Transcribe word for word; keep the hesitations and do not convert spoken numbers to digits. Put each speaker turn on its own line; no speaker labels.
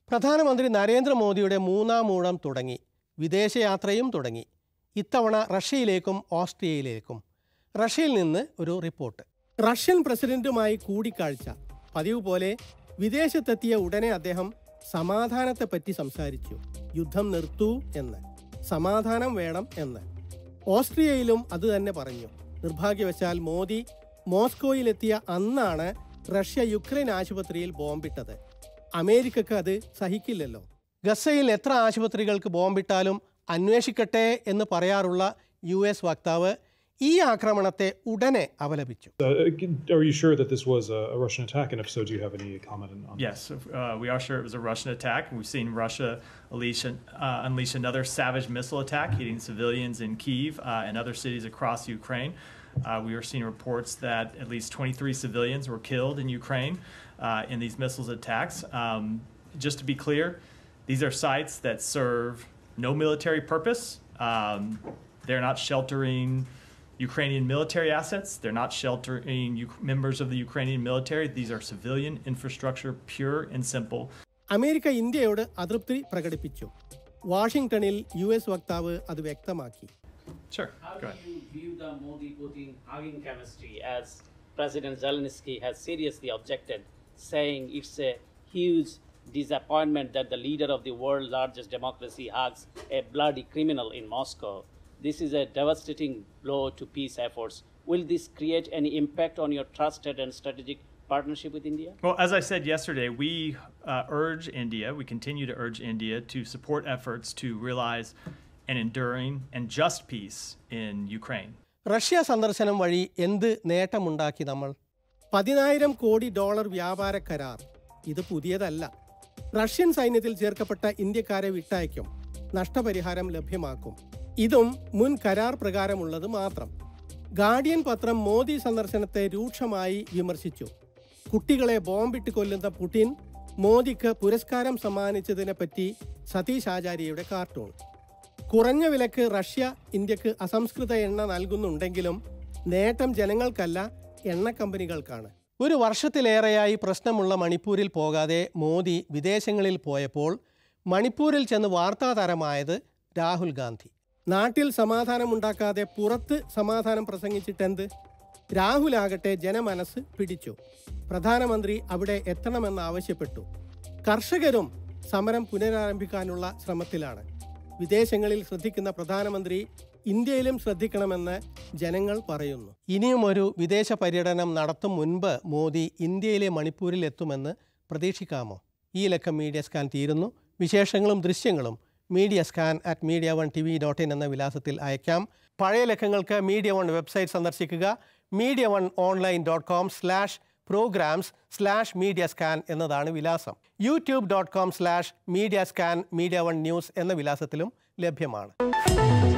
പ്രധാനമന്ത്രി നരേന്ദ്രമോദിയുടെ മൂന്നാം ഊഴം തുടങ്ങി. വിദേശയാത്രയും തുടങ്ങി. ഇത്തവണ റഷ്യയിലേക്കും ഓസ്ട്രിയയിലേക്കും. റഷ്യയിൽ നിന്ന് ഒരു റിപ്പോർട്ട്. റഷ്യൻ പ്രസിഡന്റുമായി കൂടിക്കാഴ്ച. പതിവ് പോലെ വിദേശത്തെത്തിയ ഉടനെ അദ്ദേഹം സമാധാനത്തെപ്പറ്റി സംസാരിച്ചു. യുദ്ധം നിർത്തൂ എന്ന്, സമാധാനം വേണം എന്ന്. ഓസ്ട്രിയയിലും അതുതന്നെ പറഞ്ഞു. നിർഭാഗ്യവശാൽ മോദി മോസ്കോയിലെത്തിയ അന്നാണ് റഷ്യ യുക്രൈൻ ആശുപത്രിയിൽ ബോംബിട്ടത്. അമേരിക്കക്ക് അത് സഹിക്കില്ലല്ലോ. ഗസയിൽ എത്ര ആശുപത്രികൾക്ക് ബോംബിട്ടാലും അന്വേഷിക്കട്ടെ എന്ന് പറയാറുള്ള യു എസ് വക്താവ് ഈ ആക്രമണത്തെ ഉടനെ അപലപിച്ചു.
Are you sure that this was a Russian attack, and if so, do you have any comment on that?
Yes, uh, we are sure it was a Russian attack. We've seen Russia unleash, uh, unleash another savage missile attack, hitting civilians in Kyiv uh, and other cities across Ukraine. Uh, we are seeing reports that at least twenty-three civilians were killed in Ukraine uh, in these missiles attacks. Um, just to be clear, these are sites that serve no military purpose. Um, they're not sheltering Ukrainian military assets. They're not sheltering U- members of the Ukrainian military. These are civilian infrastructure, pure and simple.
America ഇന്ത്യയോട് അതൃപ്തി പ്രകടിപ്പിച്ചു. വാഷിംഗ്ടണിൽ U S വക്താവ് അത് വ്യക്തമാക്കി.
Sure.
How do you view the Modi-Putin hugging chemistry, as President Zelensky has seriously objected, saying it's a huge disappointment that the leader of the world's largest democracy hugs a bloody criminal in Moscow? This is a devastating blow to peace efforts. Will this create any impact on your trusted and strategic partnership with India?
Well, as I said yesterday, we uh, urge India, we continue to urge India to support efforts to realize an enduring and just peace in Ukraine.
Russia സന്ദർശനം വഴി എന്ത് നേട്ടമുണ്ടാക്കി നമ്മൾ? പതിനായിരം കോടി dollar വ്യാപാര കരാർ. ഇത് പുതിയതല്ല. Russian സൈന്യത്തിൽ ചേർക്കപ്പെട്ട ഇന്ത്യക്കാരെ വിട്ടയക്കും. നഷ്ടപരിഹാരം ലഭ്യമാക്കും. ഇതും മുൻ കരാർ പ്രകാരമുള്ളത് മാത്രം. ഗാർഡിയൻ പത്രം മോദി സന്ദർശനത്തെ രൂക്ഷമായി വിമർശിച്ചു. കുട്ടികളെ ബോംബിട്ട് കൊല്ലുന്ന പുടിൻ മോദിക്ക് പുരസ്കാരം സമ്മാനിച്ചതിനെപ്പറ്റി സതീഷ് ആചാര്യയുടെ കാർട്ടൂൺ. കുറഞ്ഞ വിലക്ക് റഷ്യ ഇന്ത്യക്ക് അസംസ്കൃത എണ്ണ നൽകുന്നുണ്ടെങ്കിലും നേട്ടം ജനങ്ങൾക്കല്ല, എണ്ണ കമ്പനികൾക്കാണ്. ഒരു വർഷത്തിലേറെയായി പ്രശ്നമുള്ള മണിപ്പൂരിൽ പോകാതെ മോദി വിദേശങ്ങളിൽ പോയപ്പോൾ മണിപ്പൂരിൽ ചെന്ന് വാർത്താതാരമായത് രാഹുൽ ഗാന്ധി. നാട്ടിൽ സമാധാനമുണ്ടാക്കാതെ പുറത്ത് സമാധാനം പ്രസംഗിച്ചിട്ടെന്ത്? രാഹുലാകട്ടെ ജനമനസ്സ് പിടിച്ചു. പ്രധാനമന്ത്രി അവിടെ എത്തണമെന്ന് ആവശ്യപ്പെട്ടു. കർഷകരും സമരം പുനരാരംഭിക്കാനുള്ള ശ്രമത്തിലാണ്. വിദേശങ്ങളിൽ ശ്രദ്ധിക്കുന്ന പ്രധാനമന്ത്രി ഇന്ത്യയിലും ശ്രദ്ധിക്കണമെന്ന് ജനങ്ങൾ പറയുന്നു. ഇനിയും ഒരു വിദേശ പര്യടനം നടത്തും മുൻപ് മോദി ഇന്ത്യയിലെ മണിപ്പൂരിൽ എത്തുമെന്ന് പ്രതീക്ഷിക്കാമോ? ഈ ലക്കം മീഡിയ സ്കാൻ തീരുന്നു. വിശേഷങ്ങളും ദൃശ്യങ്ങളും media scan at media one T V dot in എന്ന വിലാസത്തിൽ അയക്കാം. പഴയ ലക്കങ്ങൾക്ക് മീഡിയ വൺ വെബ്സൈറ്റ് സന്ദർശിക്കുക. Media one online dot com slash programs slash media scan എന്നതാണ് വിലാസം. YouTube dot com slash media scan media one news എന്ന വിലാസത്തിലും ലഭ്യമാണ്.